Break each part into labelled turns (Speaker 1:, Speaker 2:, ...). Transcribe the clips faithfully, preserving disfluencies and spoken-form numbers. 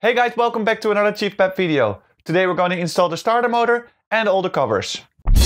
Speaker 1: Hey guys, welcome back to another Chief Pep video. Today we're going to install the starter motor and all the covers.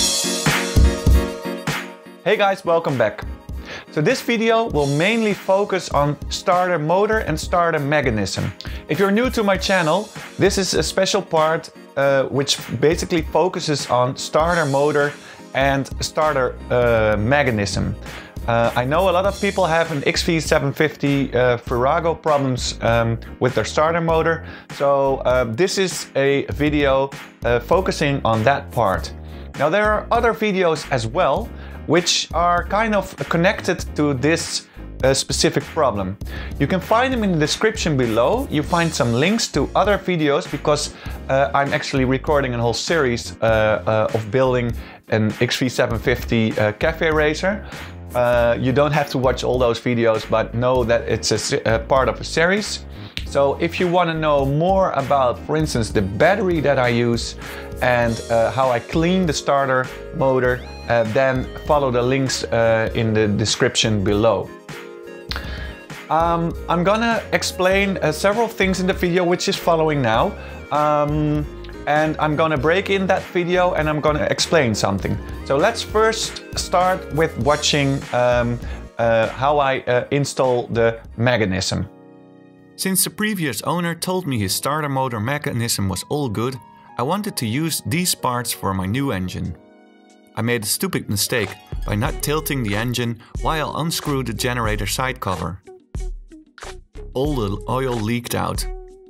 Speaker 1: Hey guys, welcome back. So this video will mainly focus on starter motor and starter mechanism. If you're new to my channel, this is a special part uh, which basically focuses on starter motor and starter uh, mechanism. Uh, I know a lot of people have an X V seven fifty uh, Furago problems um, with their starter motor, so uh, this is a video uh, focusing on that part. Now there are other videos as well which are kind of connected to this uh, specific problem. You can find them in the description below. You find some links to other videos because uh, I'm actually recording a whole series uh, uh, of building an X V seven fifty uh, cafe racer. Uh, you don't have to watch all those videos, but know that it's a, a part of a series. So if you want to know more about, for instance, the battery that I use and uh, how I clean the starter motor, uh, then follow the links uh, in the description below. Um, I'm gonna explain uh, several things in the video which is following now. Um, And I'm gonna break in that video and I'm gonna explain something. So let's first start with watching um, uh, how I uh, install the mechanism.
Speaker 2: Since the previous owner told me his starter motor mechanism was all good, I wanted to use these parts for my new engine. I made a stupid mistake by not tilting the engine while I unscrewed the generator side cover. All the oil leaked out.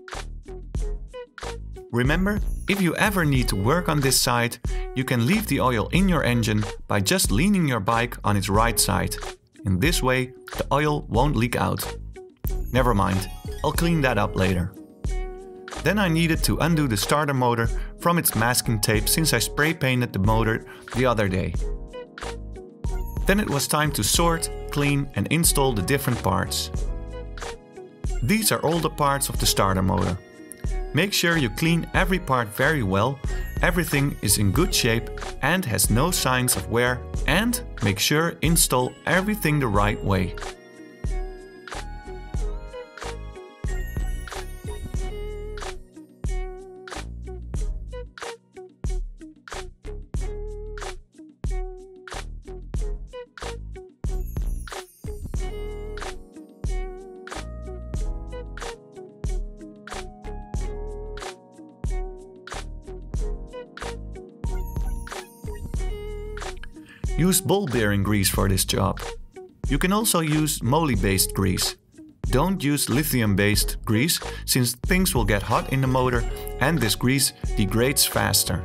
Speaker 2: Remember, if you ever need to work on this side, you can leave the oil in your engine by just leaning your bike on its right side. In this way, the oil won't leak out. Never mind, I'll clean that up later. Then I needed to undo the starter motor from its masking tape since I spray painted the motor the other day. Then it was time to sort, clean and install the different parts. These are all the parts of the starter motor. Make sure you clean every part very well, everything is in good shape and has no signs of wear, and make sure install everything the right way. Use ball bearing grease for this job. You can also use moly-based grease. Don't use lithium-based grease since things will get hot in the motor and this grease degrades faster.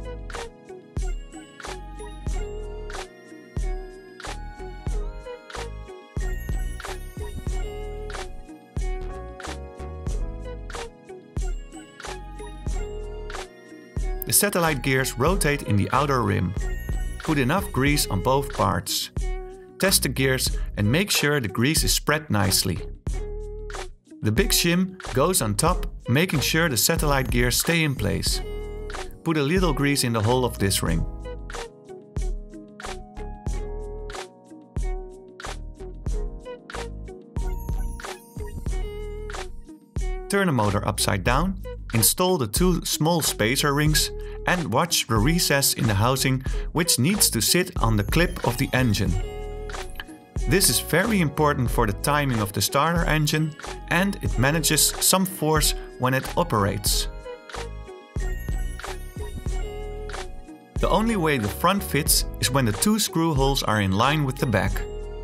Speaker 2: The satellite gears rotate in the outer rim. Put enough grease on both parts. Test the gears and make sure the grease is spread nicely. The big shim goes on top, making sure the satellite gears stay in place. Put a little grease in the hole of this ring. Turn the motor upside down, install the two small spacer rings and watch the recess in the housing which needs to sit on the clip of the engine. This is very important for the timing of the starter engine and it manages some force when it operates. The only way the front fits is when the two screw holes are in line with the back.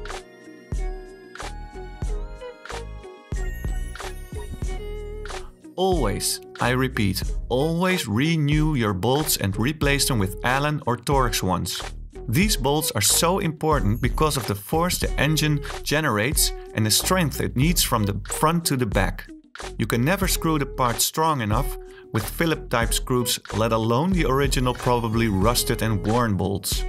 Speaker 2: Always, I repeat, always renew your bolts and replace them with Allen or Torx ones. These bolts are so important because of the force the engine generates and the strength it needs from the front to the back. You can never screw the part strong enough with Phillips type screws, let alone the original probably rusted and worn bolts.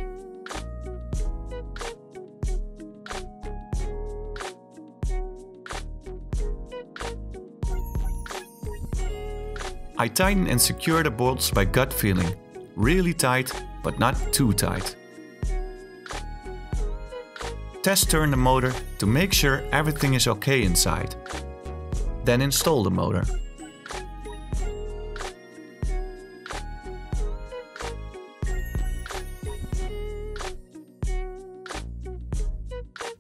Speaker 2: I tighten and secure the bolts by gut feeling. Really tight, but not too tight. Test turn the motor to make sure everything is okay inside. Then install the motor.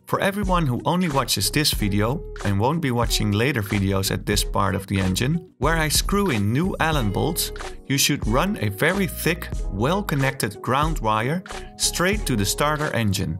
Speaker 2: For everyone who only watches this video and won't be watching later videos at this part of the engine, where I screw in new Allen bolts, you should run a very thick, well-connected ground wire straight to the starter engine.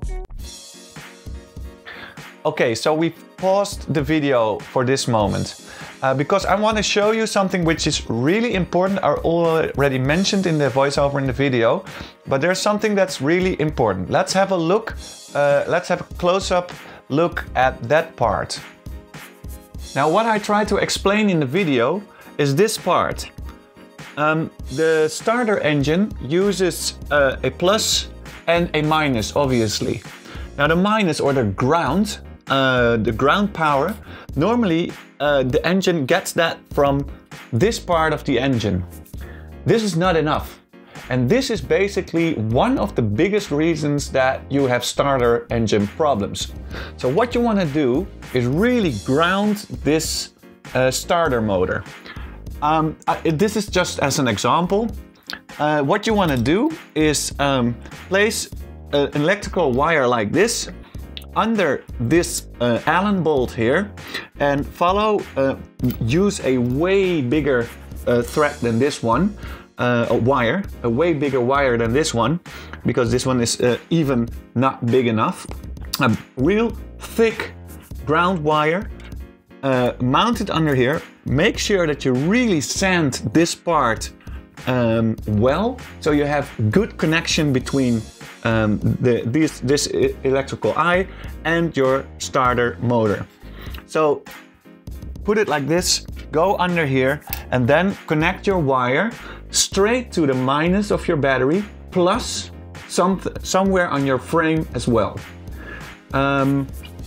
Speaker 1: Okay, so we've paused the video for this moment uh, because I want to show you something which is really important. I already mentioned in the voiceover in the video, but there's something that's really important. Let's have a look, uh, let's have a close-up look at that part. Now, what I try to explain in the video is this part. Um, the starter engine uses uh, a plus and a minus, obviously. Now, the minus, or the ground, Uh, the ground power, normally uh, the engine gets that from this part of the engine. This is not enough. And this is basically one of the biggest reasons that you have starter engine problems. So what you want to do is really ground this uh, starter motor. Um, I, this is just as an example. Uh, what you want to do is um, place an electrical wire like this under this uh, Allen bolt here, and follow, uh, use a way bigger uh, thread than this one, uh, a wire, a way bigger wire than this one, because this one is uh, even not big enough. A real thick ground wire, uh, mount it under here. Make sure that you really sand this part um, well, so you have good connection between Um, the, this, this electrical eye and your starter motor. So put it like this, go under here, and then connect your wire straight to the minus of your battery, plus some, somewhere on your frame as well. Um,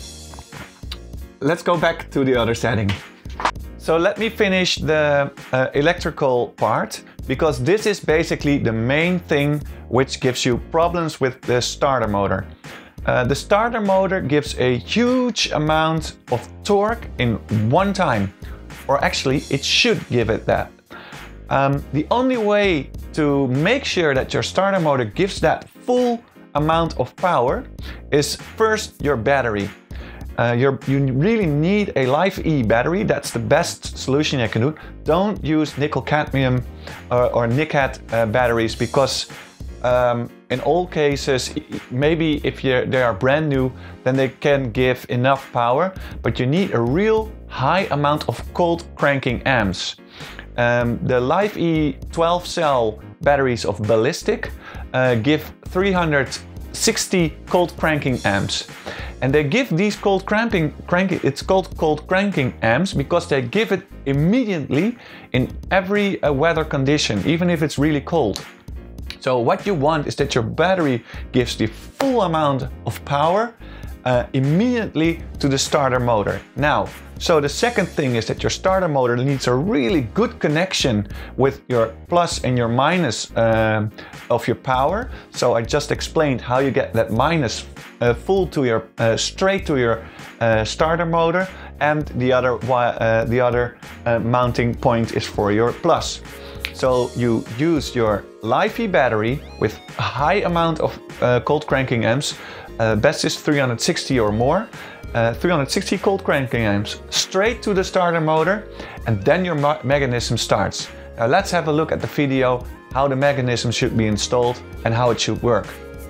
Speaker 1: let's go back to the other setting. So let me finish the uh, electrical part, because this is basically the main thing which gives you problems with the starter motor. Uh, the starter motor gives a huge amount of torque in one time, or actually it should give it that. Um, the only way to make sure that your starter motor gives that full amount of power is first your battery. Uh, you're, you really need a LiFe battery. That's the best solution you can do. Don't use nickel cadmium or, or NiCad uh, batteries, because um, in all cases, maybe if you're, they are brand new, then they can give enough power, but you need a real high amount of cold cranking amps. Um, the LiFe twelve cell batteries of Ballistic uh, give three hundred sixty cold cranking amps. And they give these cold cranking, cranking, it's called cold cranking amps because they give it immediately in every uh, weather condition, even if it's really cold. So what you want is that your battery gives the full amount of power uh, immediately to the starter motor. Now, so the second thing is that your starter motor needs a really good connection with your plus and your minus uh, of your power. So I just explained how you get that minus uh, full to your uh, straight to your uh, starter motor, and the other uh, the other uh, mounting point is for your plus. So you use your LiFe battery with a high amount of uh, cold cranking amps. Uh, best is three hundred sixty or more. Uh, three hundred sixty cold cranking amps straight to the starter motor, and then your mechanism starts. Now let's have a look at the video how the mechanism should be installed and how it should work.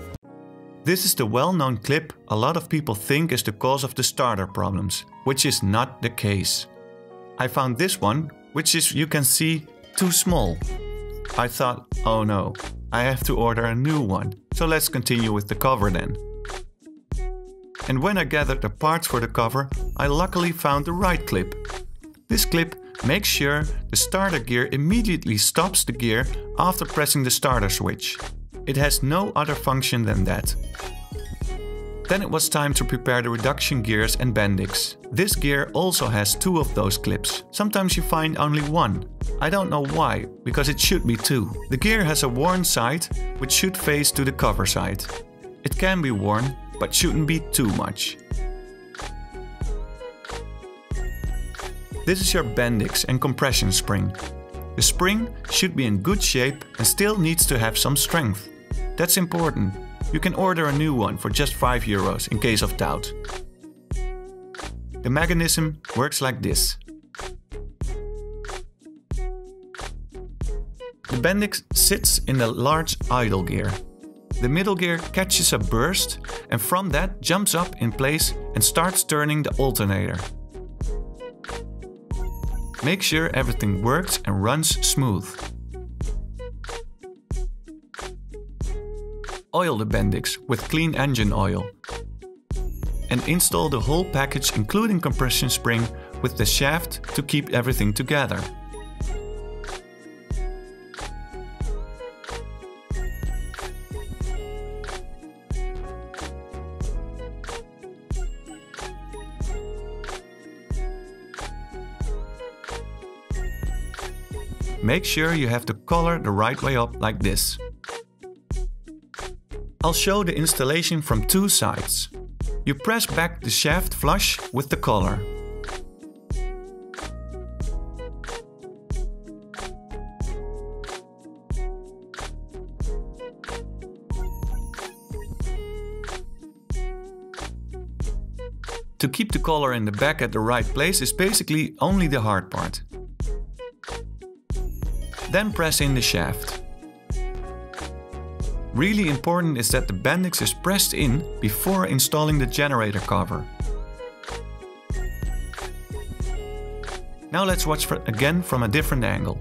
Speaker 2: This is the well-known clip a lot of people think is the cause of the starter problems, which is not the case. I found this one, which is, you can see, too small. I thought, oh no, I have to order a new one. So let's continue with the cover then. And when I gathered the parts for the cover, I luckily found the right clip. This clip makes sure the starter gear immediately stops the gear after pressing the starter switch. It has no other function than that. Then it was time to prepare the reduction gears and Bendix. This gear also has two of those clips. Sometimes you find only one. I don't know why, because it should be two. The gear has a worn side, which should face to the cover side. It can be worn, but shouldn't be too much. This is your Bendix and compression spring. The spring should be in good shape and still needs to have some strength. That's important. You can order a new one for just five euros in case of doubt. The mechanism works like this. The Bendix sits in the large idle gear. The middle gear catches a burst and from that jumps up in place and starts turning the alternator. Make sure everything works and runs smooth. Oil the Bendix with clean engine oil. And install the whole package including compression spring with the shaft to keep everything together. Make sure you have the collar the right way up like this. I'll show the installation from two sides. You press back the shaft flush with the collar. To keep the collar in the back at the right place is basically only the hard part. Then press in the shaft. Really important is that the Bendix is pressed in before installing the generator cover. Now let's watch for again from a different angle.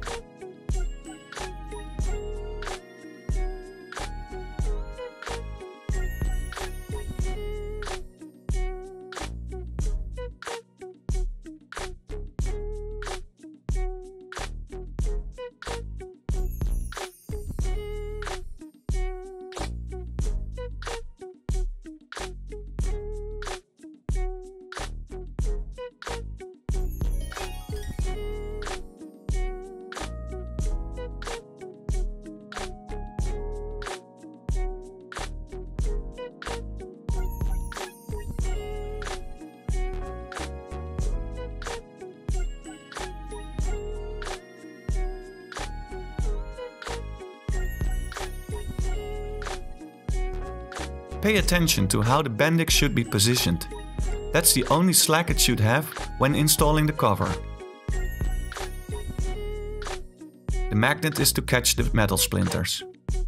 Speaker 2: Pay attention to how the Bendix should be positioned. That's the only slack it should have when installing the cover. The magnet is to catch the metal splinters.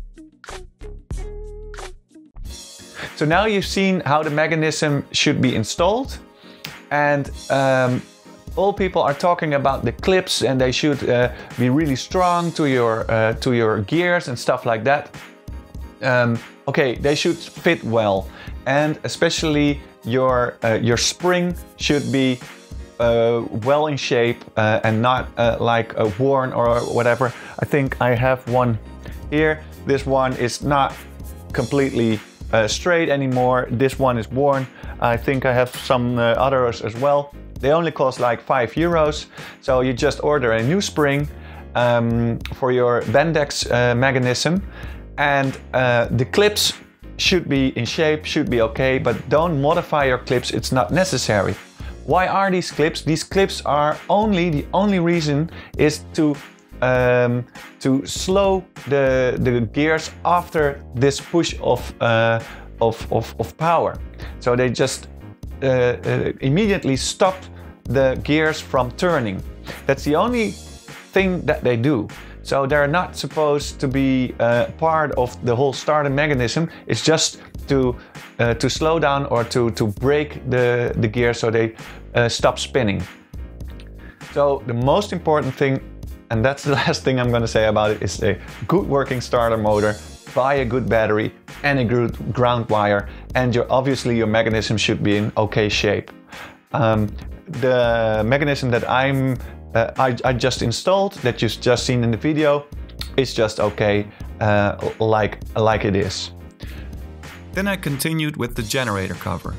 Speaker 1: So now you've seen how the mechanism should be installed, and um, all people are talking about the clips and they should uh, be really strong to your, uh, to your gears and stuff like that. Um, okay, they should fit well, and especially your uh, your spring should be uh, well in shape uh, and not uh, like uh, worn or whatever. I think I have one here. This one is not completely uh, straight anymore. This one is worn. I think I have some uh, others as well. They only cost like five euros. So you just order a new spring um, for your Bendix uh, mechanism. And uh, the clips should be in shape, should be okay, but don't modify your clips, it's not necessary. Why are these clips? These clips are only, the only reason is to um, to slow the, the gears after this push of, uh, of, of, of power. So they just uh, uh, immediately stop the gears from turning. That's the only thing that they do. So they're not supposed to be uh, part of the whole starter mechanism. It's just to uh, to slow down or to, to break the, the gear so they uh, stop spinning. So the most important thing, and that's the last thing I'm going to say about it, is a good working starter motor, buy a good battery and a good ground wire, and your, obviously your mechanism should be in okay shape. Um, the mechanism that I'm Uh, I, I just installed, that you've just seen in the video, is just okay, uh, like, like it is.
Speaker 2: Then I continued with the generator cover.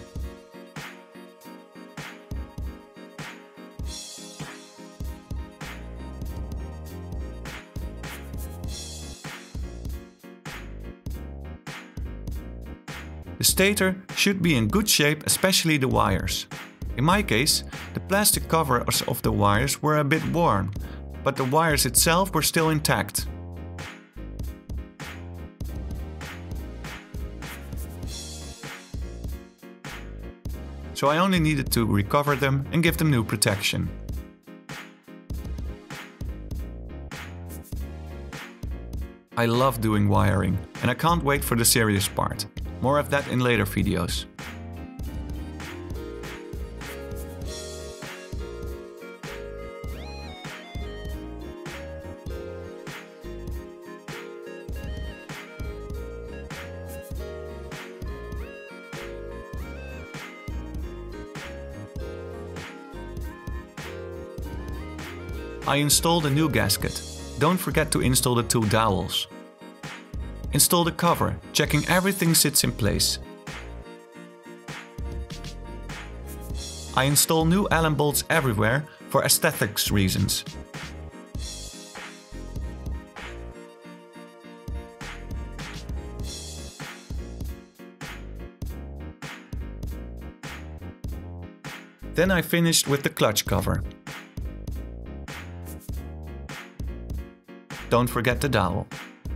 Speaker 2: The stator should be in good shape, especially the wires. In my case, the plastic covers of the wires were a bit worn, but the wires itself were still intact. So so I only needed to recover them and give them new protection. I love doing wiring, and I can't wait for the serious part. More of that in later videos. I installed a new gasket. Don't forget to install the two dowels. Install the cover, checking everything sits in place. I install new Allen bolts everywhere for aesthetics reasons. Then I finished with the clutch cover. Don't forget the dowel.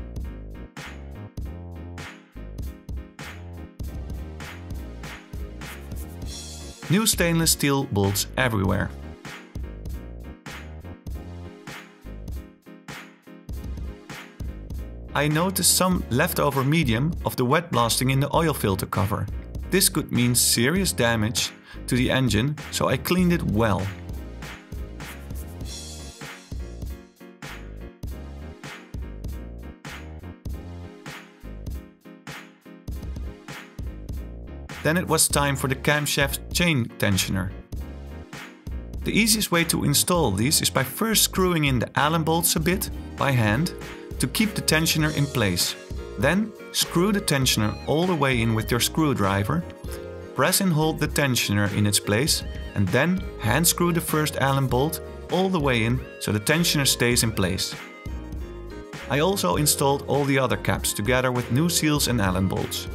Speaker 2: New stainless steel bolts everywhere. I noticed some leftover medium of the wet blasting in the oil filter cover. This could mean serious damage to the engine, so I cleaned it well. Then it was time for the camshaft chain tensioner. The easiest way to install these is by first screwing in the Allen bolts a bit by hand to keep the tensioner in place. Then screw the tensioner all the way in with your screwdriver, press and hold the tensioner in its place, and then hand screw the first Allen bolt all the way in so the tensioner stays in place. I also installed all the other caps together with new seals and Allen bolts.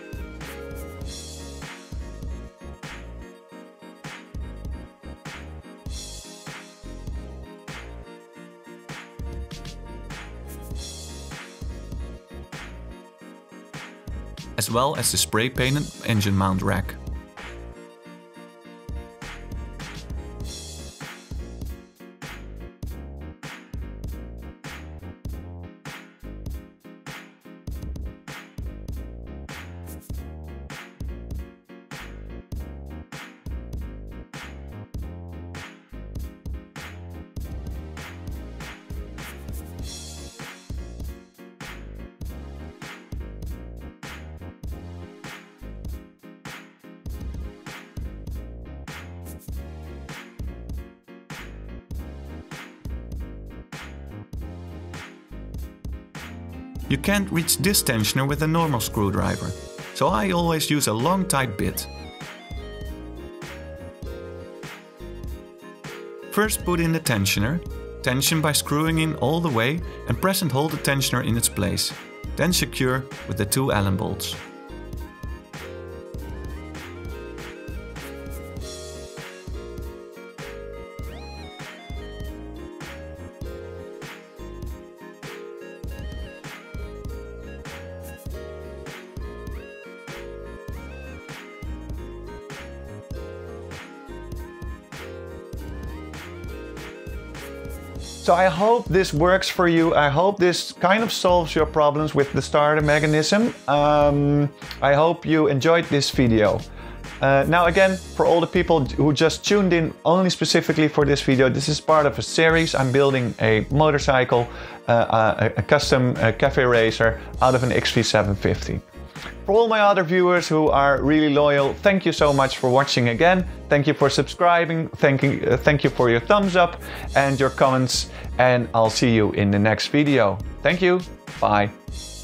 Speaker 2: As well as the spray painted engine mount rack. You can't reach this tensioner with a normal screwdriver, so I always use a long tight bit. First put in the tensioner, tension by screwing in all the way and press and hold the tensioner in its place, then secure with the two Allen bolts.
Speaker 1: So I hope this works for you. I hope this kind of solves your problems with the starter mechanism. Um, I hope you enjoyed this video. Uh, now again, for all the people who just tuned in only specifically for this video, this is part of a series. I'm building a motorcycle, uh, a, a custom uh, cafe racer out of an X V seven fifty. For all my other viewers who are really loyal, thank you so much for watching again. Thank you for subscribing. Thank you, uh, thank you for your thumbs up and your comments. And I'll see you in the next video. Thank you. Bye.